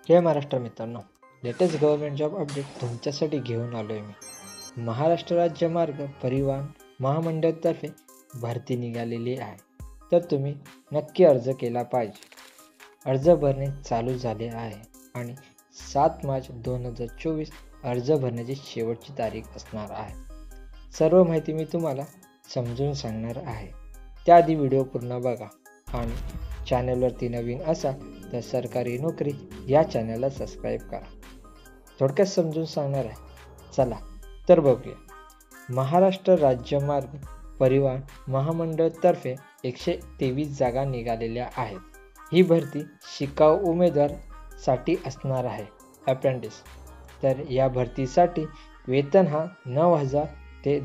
जय महाराष्ट्र मित्रांनो, latest government job update तुमच्यासाठी घेऊन आलो आहे मी। महाराष्ट्र राज्य मार्ग परिवहन महामंडळातर्फे भरती निघालेली आहे, तर तुम्ही नक्की अर्ज केला पाहिजे। अर्ज भरणे चालू झाले आहे आणि 7 मार्च 2024 अर्ज भरण्याची शेवटची तारीख असणार आहे। सर्व माहिती मी तुम्हाला समजून सांगणार आहे, त्याआधी व्हिडिओ पूर्ण बघा आणि चॅनलवरती नवीन असाल तर सरकारी नोकरी या चॅनलला सबस्क्राईब करा। थोडक्यात समजून सांगणार आहे, चला तर बघूया। महाराष्ट्र राज्य मार्ग परिवहन महामंडळातर्फे 123 जागा निघालेल्या आहेत। ही भरती शिकाऊ उमेदवार साठी असणार आहे, अप्रेंटिस। तर या भरतीसाठी वेतन हा 9,000 ते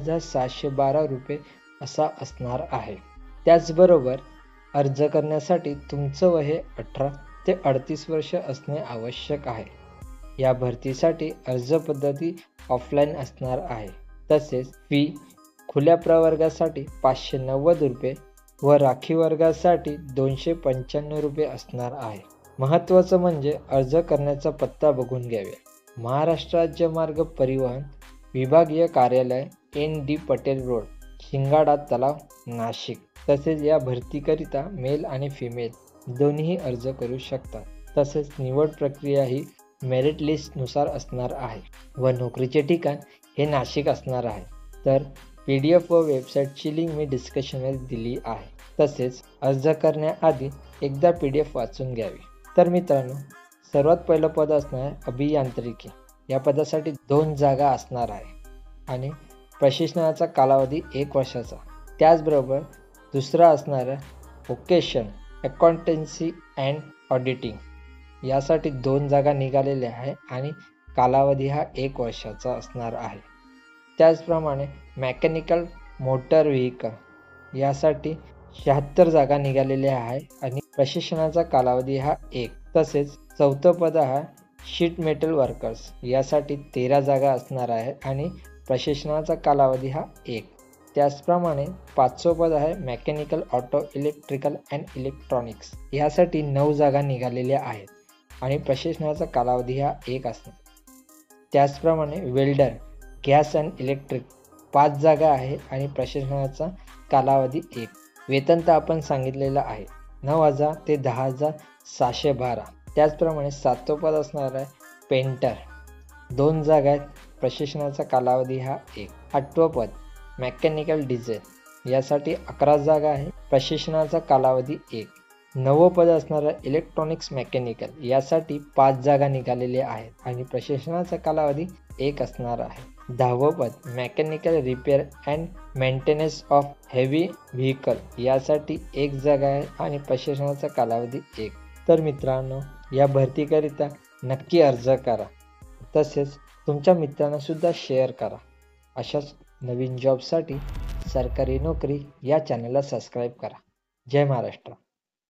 10,712 रुपये असा असणार आहे। त्याचबरोबर अर्ज करण्यासाठी तुमचं वय हे 18 ते 38 वर्ष असणे आवश्यक आहे। या भरतीसाठी अर्ज पद्धती ऑफलाईन असणार आहे। तसेच फी खुल्या प्रवर्गासाठी 590 रुपये व राखीव वर्गासाठी 295 रुपये असणार आहे। महत्त्वाचं म्हणजे अर्ज करण्याचा पत्ता बघून घ्यावे। महाराष्ट्र राज्य मार्ग परिवहन विभागीय कार्यालय ND पटेल रोड, शिंगाडा तलाव, नाशिक। तसेच या भरतीकरिता मेल आणि फिमेल दोन्ही अर्ज करू शकतात। तसेच निवड प्रक्रिया ही मेरिट लिस्ट नुसार असणार आहे व नोकरीचे ठिकाण हे नाशिक असणार आहे। तर PDF व वेबसाईटची लिंक मी डिस्क्रिप्शनमध्ये दिली आहे। तसेच अर्ज करण्याआधी एकदा PDF वाचून घ्यावी। तर मित्रांनो, सर्वात पहिलं पद असणार आहे अभियांत्रिकी। या पदासाठी 2 जागा असणार आहे आणि प्रशिक्षणाचा कालावधी 1 वर्षाचा। त्याचबरोबर दुसरा असणार आहे व्होकेशन अकाउंटन्सी अँड ऑडिटिंग। यासाठी 2 जागा निघालेल्या आहे आणि कालावधी हा 1 वर्षाचा असणार आहे। त्याचप्रमाणे मेकॅनिकल मोटर व्हेकल यासाठी 76 जागा निघालेल्या आहे आणि प्रशिक्षणाचा कालावधी हा 1। तसेच चौथं पद आहे शीट मेटल वर्कर्स। यासाठी 13 जागा असणार आहे आणि प्रशिक्षणाचा कालावधी हा 1। त्याचप्रमाणे 5वं पद आहे mechanical auto electrical and electronics. यासाठी 9 जागा निघालेल्या आहेत आणि प्रशिक्षणाचा कालावधी हा 1 असणार। त्याचप्रमाणे वेल्डर गॅस अँड इलेक्ट्रिक 5 जागा आहे आणि प्रशिक्षणाचा कालावधी 1। वेतन तर आपण सांगितलेलं आहे 9,000 ते 10,712। त्याचप्रमाणे 7वं पद असणार आहे पेंटर, 2 जागा आहेत, प्रशिक्षणाचा कालावधी हा 1। 8वं पद मेकॅनिकल डिझेल। यासाठी 11 जागा आहे, प्रशिक्षणाचा कालावधी 1। 9वं पद असणार आहे इलेक्ट्रॉनिक्स मेकॅनिकल। यासाठी 5 जागा निघालेल्या आहेत आणि प्रशिक्षणाचा कालावधी 1 असणार आहे। 10वं पद mechanical repair and maintenance of heavy vehicle. यासाठी 1 जागा आहे आणि प्रशिक्षणाचा कालावधी 1। तर मित्रांनो, या भरतीकरिता नक्की अर्ज करा, तसेच तुमच्या मित्रांना सुद्धा शेअर करा। अशाच नवीन जॉबसाठी सरकारी नोकरी या चॅनलला सबस्क्राईब करा। जय महाराष्ट्र।